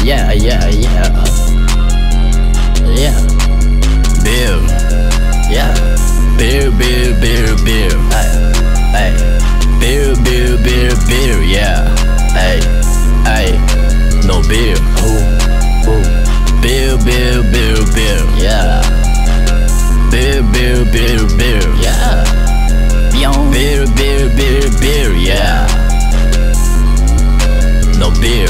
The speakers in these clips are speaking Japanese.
Yeah, yeah, yeah. Yeah. Beer. Yeah. Beer, beer, beer, beer. Hey. Beer, beer, beer, beer. Yeah. Hey. Hey. No beer. Beer, beer, beer, beer. Yeah. Beer, beer, beer, beer. Yeah. Beer, beer, beer, beer. Yeah. No beer.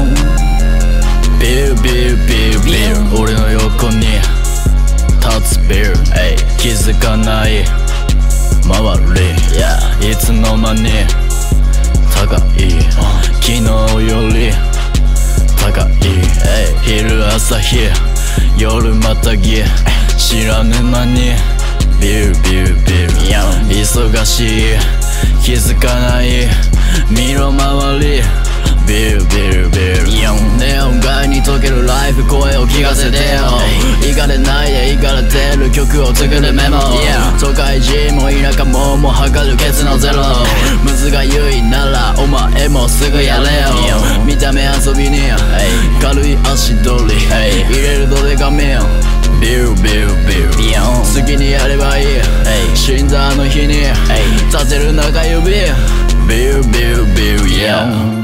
Beer, beer, beer, beer. 俺の横に立つビール。気づかない周り、いつの間に高い、昨日より高い、昼朝日夜またぎ、知らぬ間にビールビールビール。忙しい気づかない身の回り、ビールビールビール。ネオン街に溶けるライフ、声を聞かせてよ。行かれないで行かれてる曲を作るメモ。都会人も田舎もも測るケツのゼロ。むずがゆいならお前もすぐやれよ。見た目遊びに軽い足取り、入れるどでかみ、ビールビールビール。好きにやればいい、死んだあの日に立てる中指、ビールビールビール。